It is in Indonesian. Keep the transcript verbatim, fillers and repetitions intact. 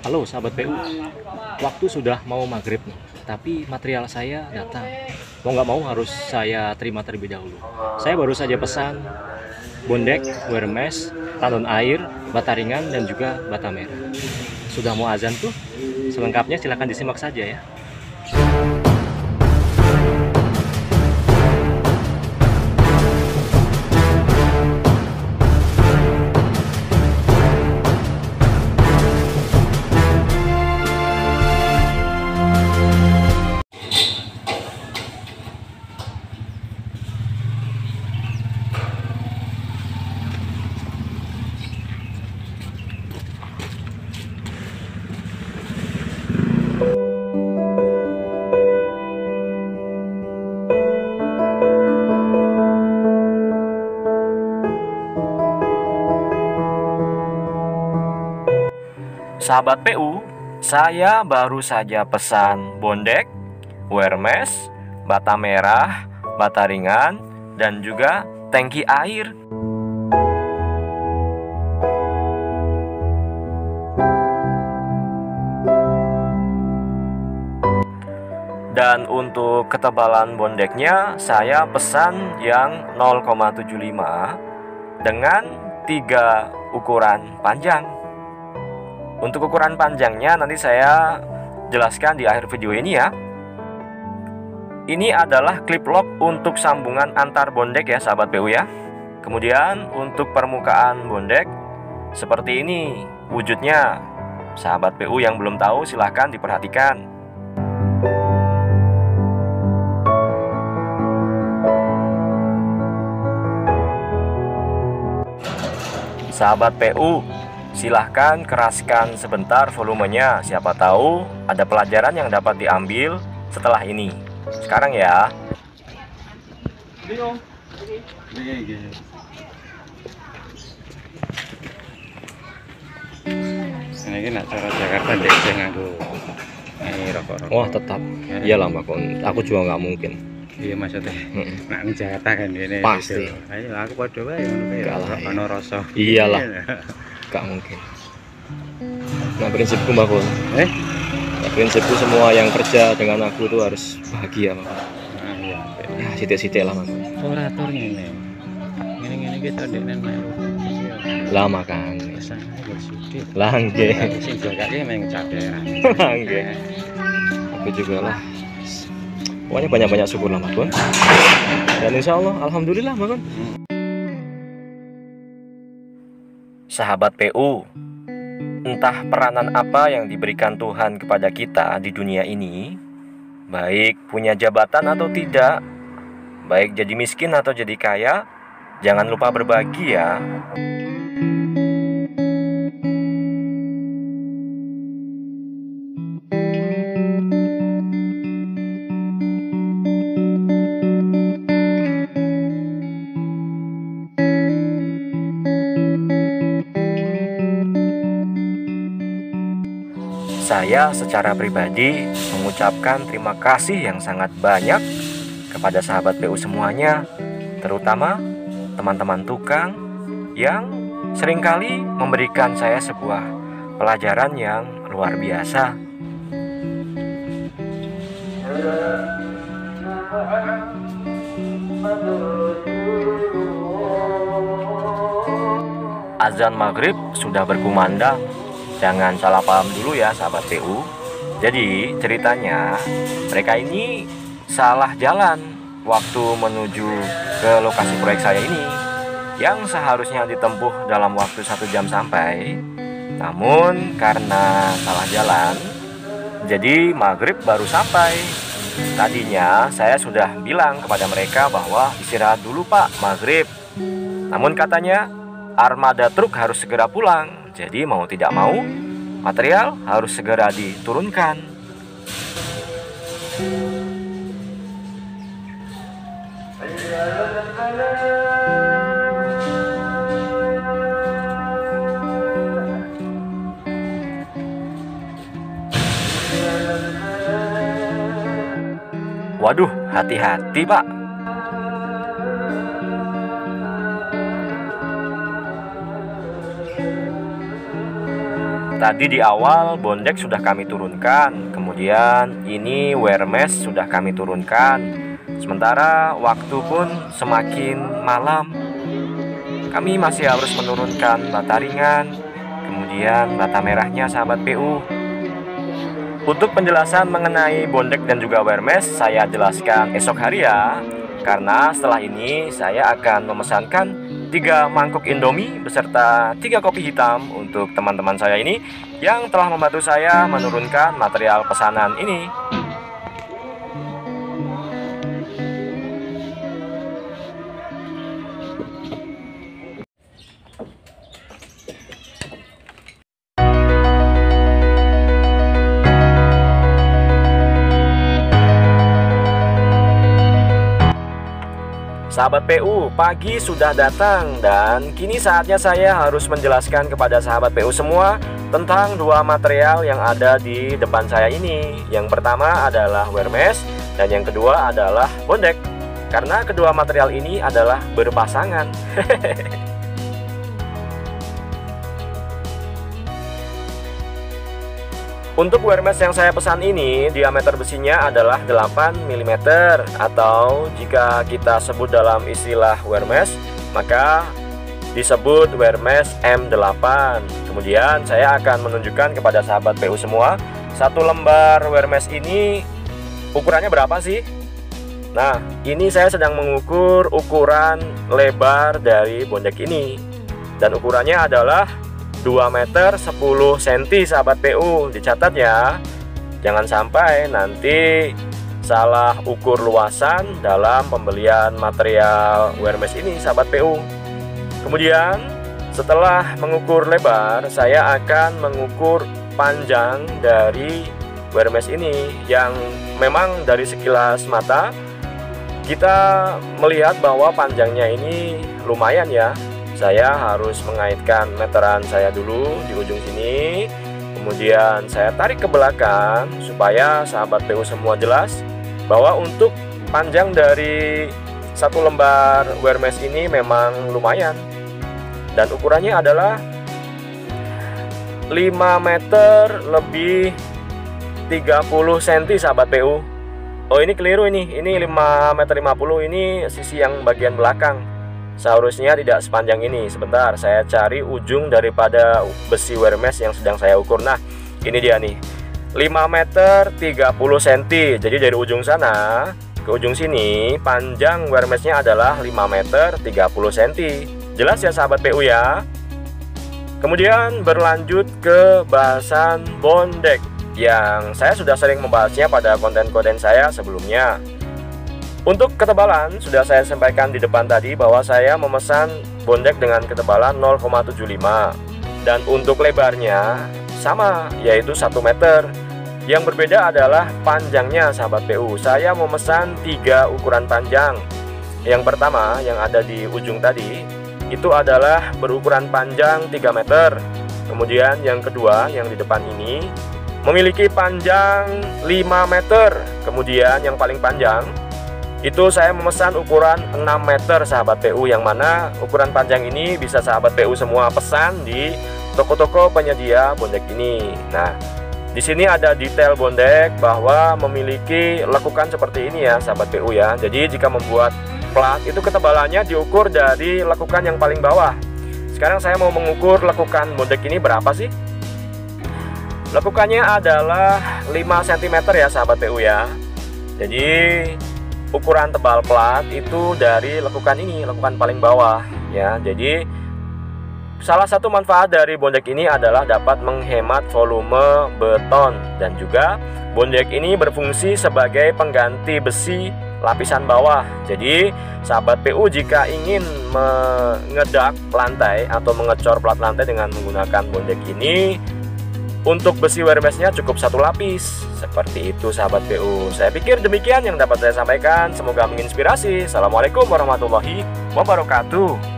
Halo sahabat P U, waktu sudah mau maghrib nih, tapi material saya datang. Mau nggak mau harus saya terima terlebih dahulu. Saya baru saja pesan bondek, wermes, tandon air, bata ringan, dan juga bata merah. Sudah mau azan tuh, selengkapnya silahkan disimak saja ya. Sahabat P U, saya baru saja pesan bondek, wermes, bata merah, bata ringan, dan juga tangki air. Dan untuk ketebalan bondeknya saya pesan yang nol koma tujuh lima dengan tiga ukuran panjang. Untuk ukuran panjangnya nanti saya jelaskan di akhir video ini ya. Ini adalah clip lock untuk sambungan antar bondek ya sahabat P U ya. Kemudian untuk permukaan bondek seperti ini wujudnya. Sahabat P U yang belum tahu silahkan diperhatikan. Sahabat P U, silahkan keraskan sebentar volumenya. Siapa tahu ada pelajaran yang dapat diambil setelah ini. Sekarang ya. Ini nak cara Jakarta dek jangan aku. Ini rokok-rokok. Wah tetap, iyalah Mbak Kon. Aku juga nggak mungkin. Iya maksudnya. Nak ini Jakarta kan ini. Pasti. Ayo aku pada wae ngono ya. Ono rasa. Iyalah. Gak mungkin. Nah prinsipku Mbak Kun, Eh? nah, prinsipku semua yang kerja dengan aku tuh harus bahagia Mbak Kun. Nah, iya. Ya sitik-sitik lah Mbak Kun. Oratornya ini. Ini-ini kita denen melu. Lah makan. Kesana ya sudah. Lah nggih. Sing jagake meng caderan. Lah nggih. Aku juga lah. Pokoknya banyak-banyak syukur lah Mbak Kun. Dan insya Allah alhamdulillah Mbak Kun. Sahabat P U, entah peranan apa yang diberikan Tuhan kepada kita di dunia ini, baik punya jabatan atau tidak, baik jadi miskin atau jadi kaya, jangan lupa berbagi ya. Saya secara pribadi mengucapkan terima kasih yang sangat banyak kepada sahabat P U semuanya, terutama teman-teman tukang yang seringkali memberikan saya sebuah pelajaran yang luar biasa. Azan maghrib sudah berkumandang. Jangan salah paham dulu ya sahabat P U. Jadi ceritanya mereka ini salah jalan waktu menuju ke lokasi proyek saya ini, yang seharusnya ditempuh dalam waktu satu jam sampai. Namun karena salah jalan, jadi maghrib baru sampai. Tadinya saya sudah bilang kepada mereka bahwa istirahat dulu Pak, maghrib. Namun katanya armada truk harus segera pulang. Jadi mau tidak mau, material harus segera diturunkan. Waduh, hati-hati Pak. tadi di awal bondek sudah kami turunkan, kemudian ini wear mesh sudah kami turunkan. Sementara waktu pun semakin malam, kami masih harus menurunkan bata ringan, kemudian bata merahnya sahabat P U. Untuk penjelasan mengenai bondek dan juga wear mesh saya jelaskan esok hari ya, karena setelah ini saya akan memesankan tiga mangkuk Indomie beserta tiga kopi hitam untuk teman-teman saya ini yang telah membantu saya menurunkan material pesanan ini. Sahabat P U, pagi sudah datang dan kini saatnya saya harus menjelaskan kepada sahabat P U semua tentang dua material yang ada di depan saya ini. Yang pertama adalah wear mesh dan yang kedua adalah bondek. Karena kedua material ini adalah berpasangan. Untuk wear mesh yang saya pesan ini, diameter besinya adalah delapan milimeter, atau jika kita sebut dalam istilah wear mesh, maka disebut wear mesh M delapan. Kemudian saya akan menunjukkan kepada sahabat P U semua, satu lembar wear mesh ini ukurannya berapa sih? Nah, ini saya sedang mengukur ukuran lebar dari bondek ini, dan ukurannya adalah dua meter sepuluh sentimeter sahabat P U. Dicatat ya, jangan sampai nanti salah ukur luasan dalam pembelian material wear mesh ini sahabat P U. Kemudian setelah mengukur lebar, saya akan mengukur panjang dari wear mesh ini, yang memang dari sekilas mata kita melihat bahwa panjangnya ini lumayan ya. Saya harus mengaitkan meteran saya dulu di ujung sini, kemudian saya tarik ke belakang supaya sahabat P U semua jelas bahwa untuk panjang dari satu lembar wear mesh ini memang lumayan, dan ukurannya adalah lima meter lebih tiga puluh sentimeter sahabat P U. Oh, ini keliru ini, ini lima meter lima puluh, ini sisi yang bagian belakang. Seharusnya tidak sepanjang ini. Sebentar, saya cari ujung daripada besi wear mesh yang sedang saya ukur. Nah, ini dia nih, lima meter tiga puluh sentimeter. Jadi dari ujung sana ke ujung sini panjang wear meshnya adalah lima meter tiga puluh sentimeter. Jelas ya sahabat P U ya. Kemudian berlanjut ke bahasan bondek yang saya sudah sering membahasnya pada konten-konten saya sebelumnya. Untuk ketebalan sudah saya sampaikan di depan tadi bahwa saya memesan bondek dengan ketebalan nol koma tujuh lima, dan untuk lebarnya sama, yaitu satu meter. Yang berbeda adalah panjangnya sahabat P U. Saya memesan tiga ukuran panjang. Yang pertama yang ada di ujung tadi itu adalah berukuran panjang tiga meter. Kemudian yang kedua yang di depan ini memiliki panjang lima meter. Kemudian yang paling panjang itu saya memesan ukuran enam meter sahabat P U, yang mana ukuran panjang ini bisa sahabat P U semua pesan di toko-toko penyedia bondek ini. Nah, di sini ada detail bondek bahwa memiliki lekukan seperti ini ya sahabat P U ya. Jadi jika membuat plat itu ketebalannya diukur dari lekukan yang paling bawah. Sekarang saya mau mengukur lekukan bondek ini berapa sih? Lekukannya adalah lima sentimeter ya sahabat P U ya. Jadi ukuran tebal plat itu dari lekukan ini, lekukan paling bawah ya. Jadi salah satu manfaat dari bondek ini adalah dapat menghemat volume beton, dan juga bondek ini berfungsi sebagai pengganti besi lapisan bawah. Jadi sahabat P U jika ingin mengedak lantai atau mengecor plat lantai dengan menggunakan bondek ini, untuk besi wear meshnya cukup satu lapis. Seperti itu sahabat P U. Saya pikir demikian yang dapat saya sampaikan. Semoga menginspirasi. Assalamualaikum warahmatullahi wabarakatuh.